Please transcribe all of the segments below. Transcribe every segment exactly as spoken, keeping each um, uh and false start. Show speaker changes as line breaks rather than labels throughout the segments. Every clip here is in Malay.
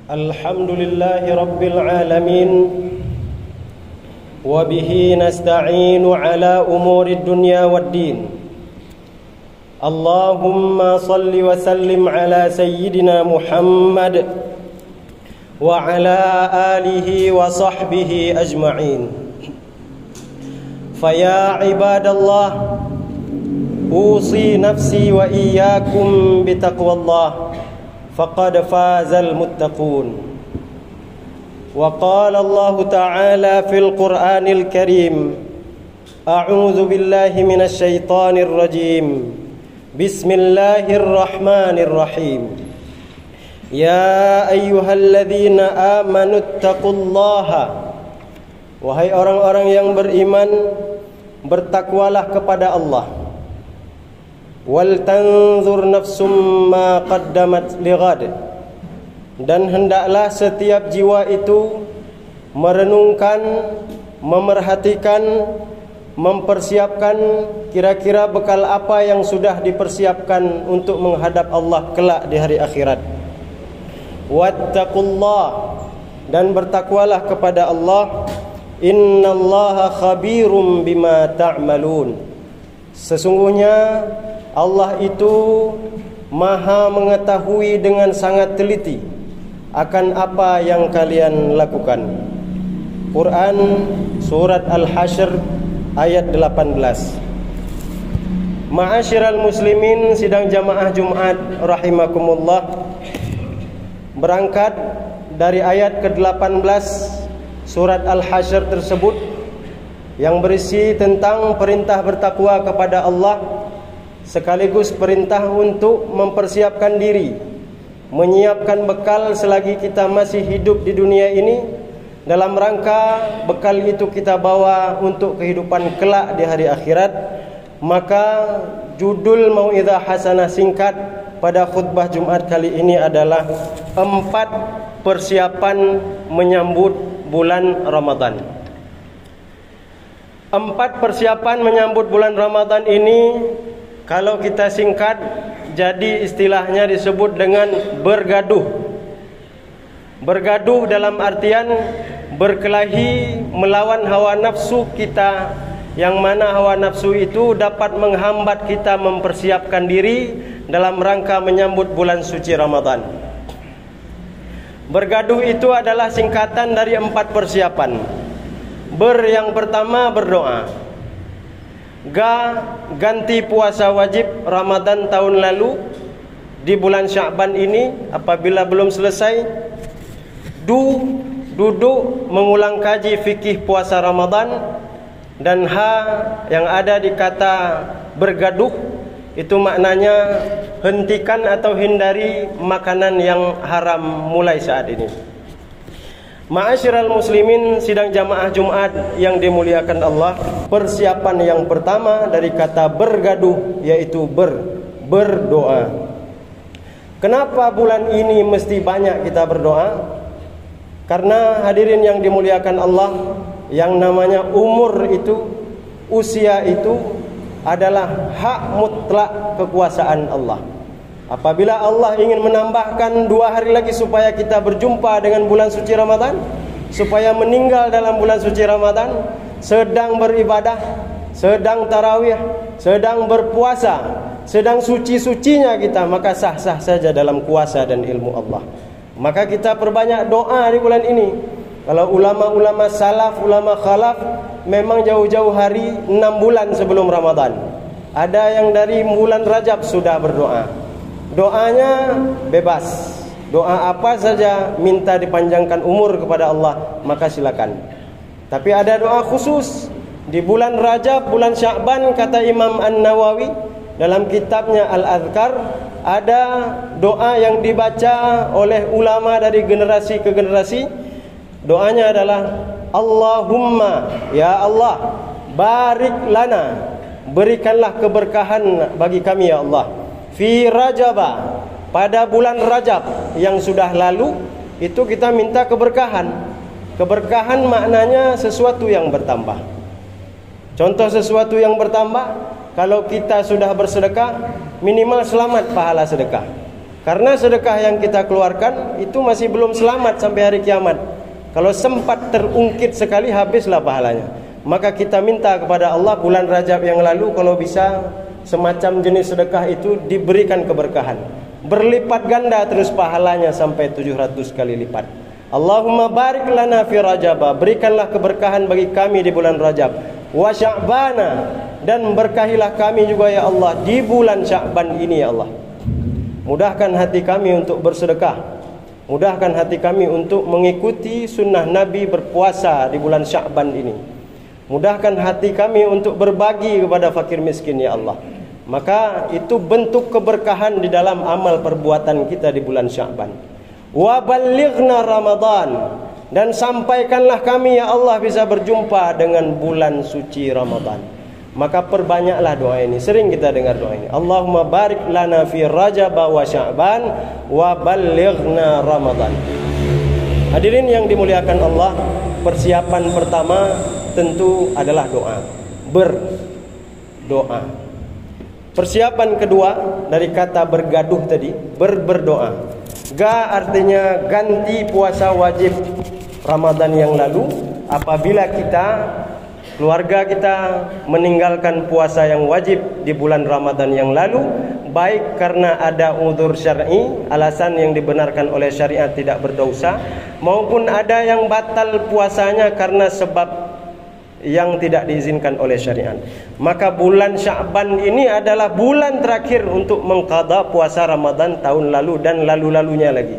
Alhamdulillahi Rabbil Alamin. Wa bihi nasta'inu ala umuri dunya waddin. Allahumma salli wa sallim ala sayyidina Muhammad wa ala alihi wa sahbihi ajma'in. Faya ibadallah, usi nafsi wa iyyakum bitaqwallah, faqad fazal muttaqun. Wa qala Allah ta'ala fil Qur'anil Karim, a'udzu billahi minasy syaithanir rajim. Bismillahirrahmanirrahim. Ya ayyuhalladzina amanu taqullaha, wahai orang-orang yang beriman, bertakwalah kepada Allah. Wal tanzur nafsum ma qaddamat lighad, dan hendaklah setiap jiwa itu merenungkan, memerhatikan, mempersiapkan kira-kira bekal apa yang sudah dipersiapkan untuk menghadap Allah kelak di hari akhirat. Wattaqullah, dan bertakwalah kepada Allah. Innallaha khabirum bima ta'malun. Sesungguhnya Allah itu maha mengetahui dengan sangat teliti akan apa yang kalian lakukan. Quran surat Al-Hasyr ayat delapan belas. Ma'asyiral muslimin, sidang jamaah Jumat rahimakumullah, berangkat dari ayat ke delapan belas surat Al-Hasyr tersebut yang berisi tentang perintah bertakwa kepada Allah, sekaligus perintah untuk mempersiapkan diri, menyiapkan bekal selagi kita masih hidup di dunia ini, dalam rangka bekal itu kita bawa untuk kehidupan kelak di hari akhirat. Maka judul mau'izah hasanah singkat pada khutbah Jumat kali ini adalah empat persiapan menyambut bulan Ramadan. Empat persiapan menyambut bulan Ramadan ini, kalau kita singkat, jadi istilahnya disebut dengan bergaduh. Bergaduh dalam artian berkelahi melawan hawa nafsu kita, yang mana hawa nafsu itu dapat menghambat kita mempersiapkan diri dalam rangka menyambut bulan suci Ramadan. Bergaduh itu adalah singkatan dari empat persiapan. Ber yang pertama berdoa. Ga ganti puasa wajib Ramadan tahun lalu di bulan Sya'ban ini apabila belum selesai. Du duduk mengulang kaji fikih puasa Ramadan. Dan ha yang ada di kata bergaduh itu maknanya hentikan atau hindari makanan yang haram mulai saat ini. Ma'asyiral muslimin, sidang jamaah Jumat yang dimuliakan Allah, persiapan yang pertama dari kata bergaduh yaitu ber berdoa. Kenapa bulan ini mesti banyak kita berdoa? Karena hadirin yang dimuliakan Allah, yang namanya umur itu, usia itu adalah hak mutlak kekuasaan Allah. Apabila Allah ingin menambahkan dua hari lagi supaya kita berjumpa dengan bulan suci Ramadan, supaya meninggal dalam bulan suci Ramadan, sedang beribadah, sedang tarawih, sedang berpuasa, sedang suci-sucinya kita, maka sah-sah saja dalam kuasa dan ilmu Allah. Maka kita perbanyak doa di bulan ini. Kalau ulama-ulama salaf, ulama khalaf, memang jauh-jauh hari enam bulan sebelum Ramadan. Ada yang dari bulan Rajab sudah berdoa. Doanya bebas. Doa apa saja, minta dipanjangkan umur kepada Allah, maka silakan. Tapi ada doa khusus di bulan Rajab, bulan Sya'ban, kata Imam An-Nawawi dalam kitabnya Al-Adhkar, ada doa yang dibaca oleh ulama dari generasi ke generasi. Doanya adalah Allahumma, ya Allah, barik lana, berikanlah keberkahan bagi kami ya Allah, fi Rajaba, pada bulan Rajab yang sudah lalu. Itu kita minta keberkahan. Keberkahan maknanya sesuatu yang bertambah. Contoh sesuatu yang bertambah, kalau kita sudah bersedekah, minimal selamat pahala sedekah. Karena sedekah yang kita keluarkan itu masih belum selamat sampai hari kiamat. Kalau sempat terungkit sekali, habislah pahalanya. Maka kita minta kepada Allah bulan Rajab yang lalu, kalau bisa semacam jenis sedekah itu diberikan keberkahan, berlipat ganda terus pahalanya sampai tujuh ratus kali lipat. Allahumma barik lana fi Rajab, berikanlah keberkahan bagi kami di bulan Rajab, wa Sya'bana, dan berkahilah kami juga ya Allah di bulan Sya'ban ini ya Allah. Mudahkan hati kami untuk bersedekah, mudahkan hati kami untuk mengikuti sunnah Nabi berpuasa di bulan Sya'ban ini. Mudahkan hati kami untuk berbagi kepada fakir miskin ya Allah. Maka itu bentuk keberkahan di dalam amal perbuatan kita di bulan Sya'ban. Wa ballighna Ramadan, dan sampaikanlah kami ya Allah bisa berjumpa dengan bulan suci Ramadan. Maka perbanyaklah doa ini. Sering kita dengar doa ini. Allahumma barik lana fi Rajab wa Sya'ban wa ballighna Ramadan. Hadirin yang dimuliakan Allah, persiapan pertama tentu adalah doa, berdoa. Persiapan kedua dari kata bergaduh tadi, ber berdoa. Ga artinya ganti puasa wajib Ramadan yang lalu. Apabila kita, keluarga kita meninggalkan puasa yang wajib di bulan Ramadan yang lalu, baik karena ada udzur syar'i, alasan yang dibenarkan oleh syariat tidak berdosa, maupun ada yang batal puasanya karena sebab yang tidak diizinkan oleh syariat. Maka bulan Sya'ban ini adalah bulan terakhir untuk mengqadha puasa Ramadan tahun lalu dan lalu-lalunya lagi.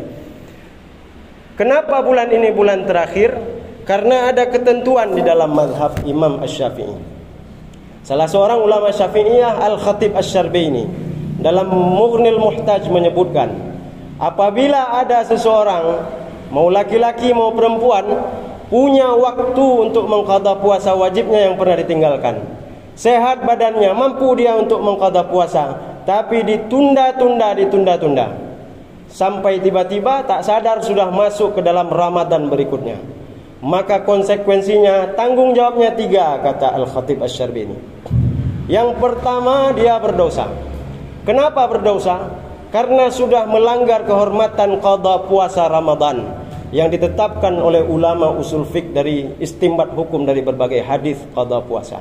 Kenapa bulan ini bulan terakhir? Karena ada ketentuan di dalam mazhab Imam Asy-Syafi'i. Salah seorang ulama Syafi'iyah, Al-Khatib Asy-Syarbaini, dalam Mughnil Muhtaj menyebutkan, apabila ada seseorang, mau laki-laki mau perempuan, punya waktu untuk mengqadha puasa wajibnya yang pernah ditinggalkan, sehat badannya, mampu dia untuk mengqadha puasa, tapi ditunda-tunda, ditunda-tunda sampai tiba-tiba tak sadar sudah masuk ke dalam Ramadan berikutnya, maka konsekuensinya tanggung jawabnya tiga, kata Al-Khatib Asy-Syarbaini. Yang pertama, dia berdosa. Kenapa berdosa? Karena sudah melanggar kehormatan qadha puasa Ramadan yang ditetapkan oleh ulama usul fiqh dari istinbat hukum dari berbagai hadis qadha puasa.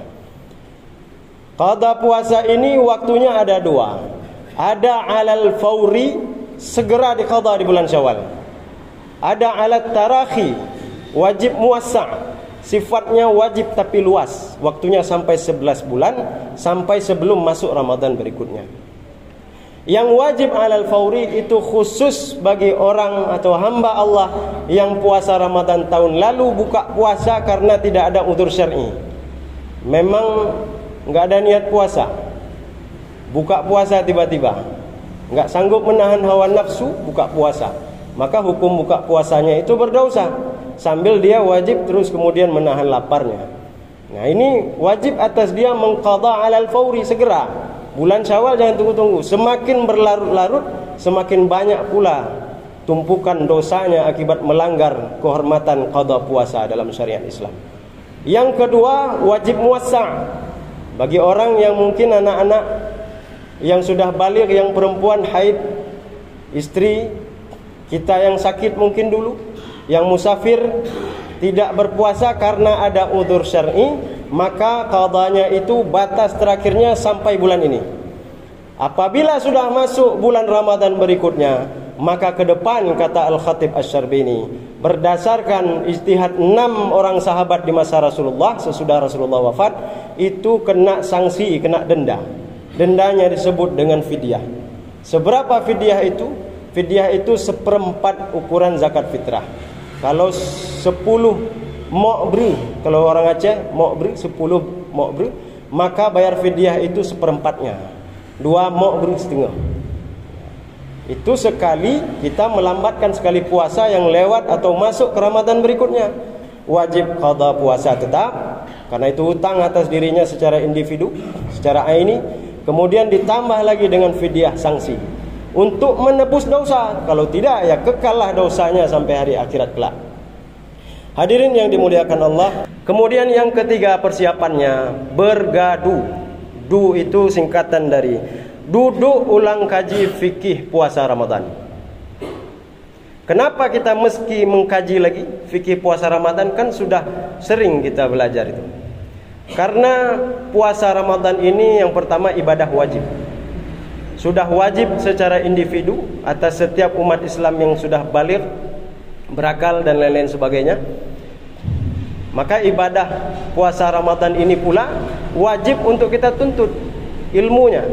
Qadha puasa ini waktunya ada dua. Ada alal fauri, segera diqadha di bulan Syawal. Ada alat tarakhi, wajib muwassa', sifatnya wajib tapi luas, waktunya sampai sebelas bulan, sampai sebelum masuk Ramadan berikutnya. Yang wajib alal fauri itu khusus bagi orang atau hamba Allah yang puasa Ramadan tahun lalu buka puasa karena tidak ada udzur syar'i. Memang enggak ada niat puasa, buka puasa tiba-tiba, enggak sanggup menahan hawa nafsu, buka puasa, maka hukum buka puasanya itu berdosa, sambil dia wajib terus kemudian menahan laparnya. Nah, ini wajib atas dia mengqadha alal fauri, segera. Bulan Syawal jangan tunggu-tunggu. Semakin berlarut-larut, semakin banyak pula tumpukan dosanya akibat melanggar kehormatan qadha puasa dalam syariat Islam. Yang kedua, wajib muwassa'. Bagi orang yang mungkin anak-anak yang sudah baligh, yang perempuan haid, istri kita yang sakit mungkin dulu, yang musafir, tidak berpuasa karena ada udzur syar'i, maka qadanya itu batas terakhirnya sampai bulan ini. Apabila sudah masuk bulan Ramadan berikutnya, maka ke depan, kata Al-Khatib Asy-Syarbaini, berdasarkan ijtihad enam orang sahabat di masa Rasulullah, sesudah Rasulullah wafat, itu kena sanksi, kena denda. Dendanya disebut dengan fidyah. Seberapa fidyah itu? Fidyah itu seperempat ukuran zakat fitrah. Kalau sepuluh mokbri, kalau orang Aceh mokbri, sepuluh mokbri, maka bayar fidyah itu seperempatnya, dua mokbri setengah. Itu sekali kita melambatkan sekali puasa yang lewat atau masuk ke Ramadan berikutnya. Wajib qadha puasa tetap, karena itu hutang atas dirinya secara individu, secara aini. Kemudian ditambah lagi dengan fidyah sanksi untuk menebus dosa. Kalau tidak, ya kekallah dosanya sampai hari akhirat kelak. Hadirin yang dimuliakan Allah. Kemudian yang ketiga persiapannya, bergaduh. Du itu singkatan dari duduk ulang kaji fikih puasa Ramadan. Kenapa kita mesti mengkaji lagi fikih puasa Ramadan? Kan sudah sering kita belajar itu. Karena puasa Ramadan ini yang pertama ibadah wajib. Sudah wajib secara individu atas setiap umat Islam yang sudah baligh, berakal dan lain-lain sebagainya. Maka ibadah puasa Ramadan ini pula wajib untuk kita tuntut ilmunya.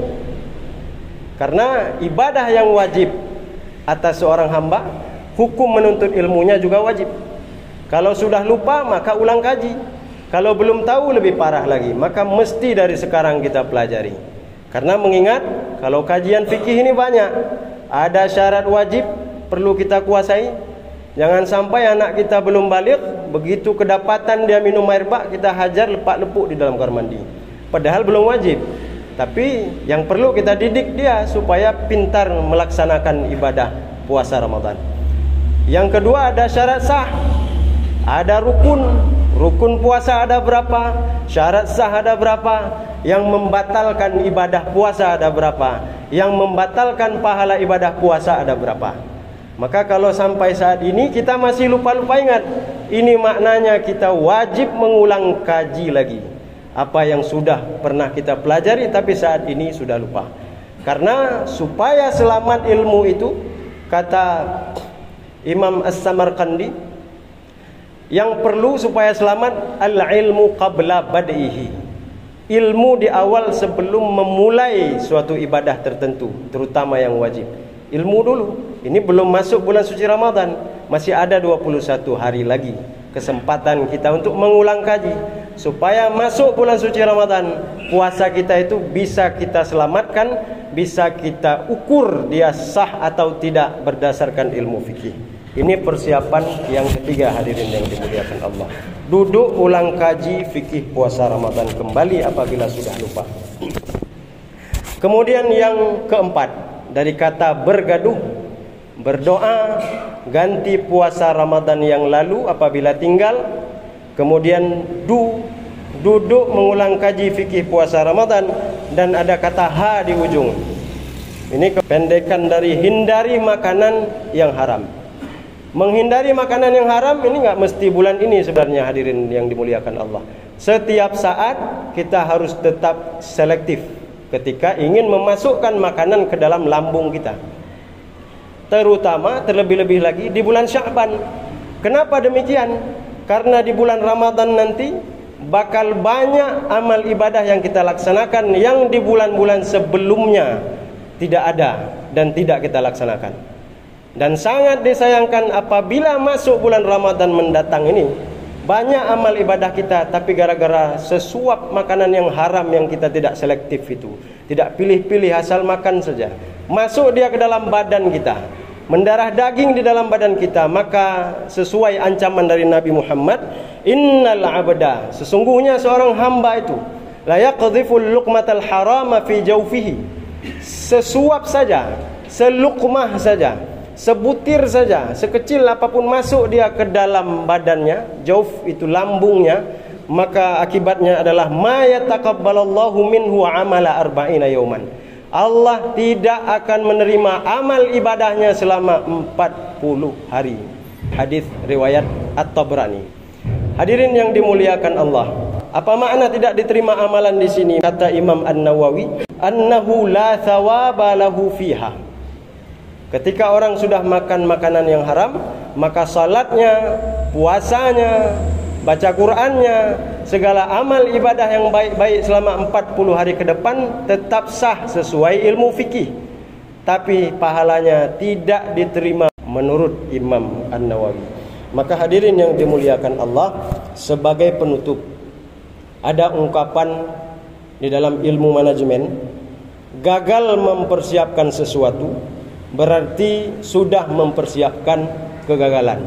Karena ibadah yang wajib atas seorang hamba, hukum menuntut ilmunya juga wajib. Kalau sudah lupa maka ulang kaji. Kalau belum tahu lebih parah lagi, maka mesti dari sekarang kita pelajari. Karena mengingat kalau kajian fikih ini banyak, ada syarat wajib perlu kita kuasai. Jangan sampai anak kita belum balik, begitu kedapatan dia minum air bak, kita hajar lepak-lepuk di dalam kamar mandi. Padahal belum wajib. Tapi yang perlu kita didik dia supaya pintar melaksanakan ibadah puasa Ramadan. Yang kedua ada syarat sah. Ada rukun. Rukun puasa ada berapa? Syarat sah ada berapa? Yang membatalkan ibadah puasa ada berapa? Yang membatalkan pahala ibadah puasa ada berapa? Maka kalau sampai saat ini kita masih lupa-lupa ingat, ini maknanya kita wajib mengulang kaji lagi apa yang sudah pernah kita pelajari tapi saat ini sudah lupa. Karena supaya selamat ilmu itu, kata Imam As-Samarqandi, yang perlu supaya selamat al-ilmu qabla bad'ihi. Ilmu di awal sebelum memulai suatu ibadah tertentu, terutama yang wajib. Ilmu dulu. Ini belum masuk bulan suci Ramadan, masih ada dua puluh satu hari lagi kesempatan kita untuk mengulang kaji supaya masuk bulan suci Ramadan, puasa kita itu bisa kita selamatkan, bisa kita ukur dia sah atau tidak berdasarkan ilmu fikih. Ini persiapan yang ketiga, hadirin yang dimuliakan Allah. Duduk ulang kaji fikih puasa Ramadan kembali apabila sudah lupa. Kemudian yang keempat, dari kata bergaduh, berdoa ganti puasa Ramadan yang lalu apabila tinggal. Kemudian du, duduk mengulang kaji fikih puasa Ramadan, dan ada kata ha di ujung. Ini kependekan dari hindari makanan yang haram. Menghindari makanan yang haram ini enggak mesti bulan ini sebenarnya, hadirin yang dimuliakan Allah. Setiap saat kita harus tetap selektif ketika ingin memasukkan makanan ke dalam lambung kita. Terutama terlebih-lebih lagi di bulan Sya'ban. Kenapa demikian? Karena di bulan Ramadan nanti bakal banyak amal ibadah yang kita laksanakan yang di bulan-bulan sebelumnya tidak ada dan tidak kita laksanakan. Dan sangat disayangkan apabila masuk bulan Ramadan mendatang ini, banyak amal ibadah kita tapi gara-gara sesuap makanan yang haram yang kita tidak selektif itu, tidak pilih-pilih asal makan saja, masuk dia ke dalam badan kita, mendarah daging di dalam badan kita. Maka sesuai ancaman dari Nabi Muhammad, innal abda, sesungguhnya seorang hamba itu la yaqdhiful luqmatal harama fi jawfihi, sesuap saja, seluqmah saja, sebutir saja, sekecil apapun masuk dia ke dalam badannya, jauf itu lambungnya, maka akibatnya adalah ma yataqabbalallahu minhu amala arba'ina yauman. Allah tidak akan menerima amal ibadahnya selama empat puluh hari. Hadis riwayat At-Tabrani. Hadirin yang dimuliakan Allah, apa makna tidak diterima amalan di sini? Kata Imam An-Nawawi, annahu la thawaba lahu fiha. Ketika orang sudah makan makanan yang haram, maka salatnya, puasanya, baca Qur'annya, segala amal ibadah yang baik-baik selama empat puluh hari ke depan tetap sah sesuai ilmu fikih. Tapi pahalanya tidak diterima menurut Imam An-Nawawi. Maka hadirin yang dimuliakan Allah, sebagai penutup, ada ungkapan di dalam ilmu manajemen, gagal mempersiapkan sesuatu berarti sudah mempersiapkan kegagalan.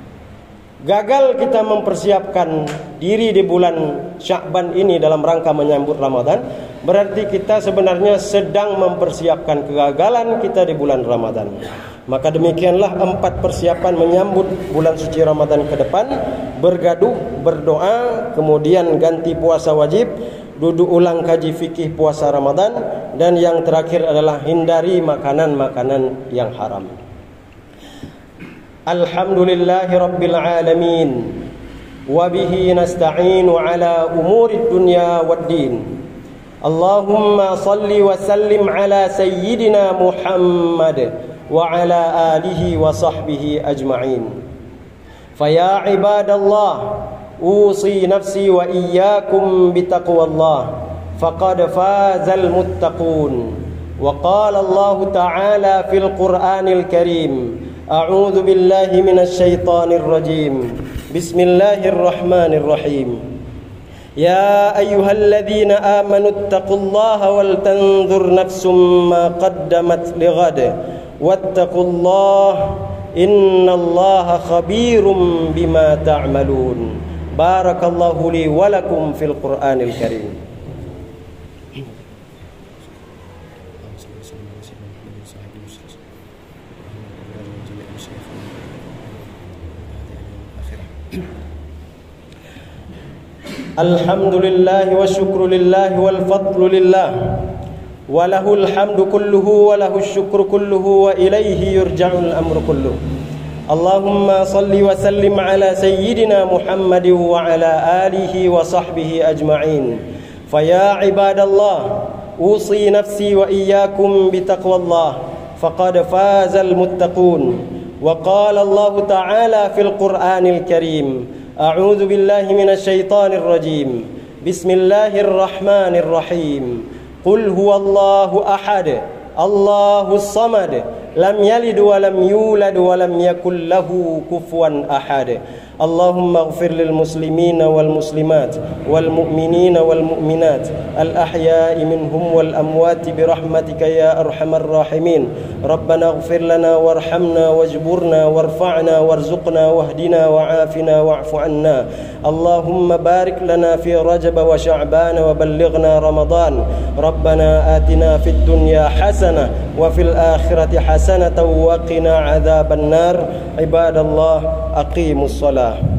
Gagal kita mempersiapkan diri di bulan Sya'ban ini dalam rangka menyambut Ramadan, berarti kita sebenarnya sedang mempersiapkan kegagalan kita di bulan Ramadan. Maka demikianlah empat persiapan menyambut bulan suci Ramadan ke depan: bergaduh, berdoa, kemudian ganti puasa wajib, duduk ulang kaji fikih puasa Ramadan, dan yang terakhir adalah hindari makanan-makanan yang haram. Alhamdulillahi Rabbil Alamin, wabihi nasta'inu ala umurid dunya waddin. Allahumma salli wa sallim ala sayyidina Muhammad wa ala alihi wa sahbihi ajma'in. Faya ibadallah, usi nafsi wa iyyakum bitaqwallah, faqad fazal muttaqun. Wa qala Allah ta'ala fil Qur'anil Karim, a'udzu billahi minasy syaithanir rajim. Bismillahirrahmanirrahim. Ya ayyuhalladzina amanu ittaqullaha wal tanzur nafsum ma qaddamat lighad wattaqullaha innallaha khabirum bima ta'malun. Barakallahu li wa lakum fil Qur'anil Karim. Alhamdulillah wa syukru lillah wal fadlu lillah, wa lahul hamdu kulluhu wa lahus syukru kulluhu wa ilaihi yurja'ul amru kulluhu. Allahumma salli wa sallim ala sayyidina Muhammadin wa ala alihi wa sahbihi ajma'in. Faya ibadallah, usi nafsi wa iyyakum bitaqwallah, faqad fazal muttaqun. Wa qala Allah ta'ala fil Qur'anil Karim, a'udzu billahi minasy syaithanir rajim. Bismillahirrahmanirrahim. Qul huwallahu ahad, Allahus samad, lam yalid wa lam yulad wa lam yakul lahu kufuwan ahad. Allahumma ighfir lil muslimina wal muslimat wal mu'minina wal mu'minat al ahya'i minhum wal amwati bi rahmatika ya arhamar rahimin. Rabbana ighfir lana warhamna wajburna warfa'na warzuqna wahdina wa'afina wa'fu 'anna. Allahumma barik lana fi Rajab wa Sya'ban wa ballighna Ramadan. Rabbana atina fid dunya hasanah wa fil akhirati hasanatan wa qina 'adzaban nar. Ibadallah, aqimus shalah.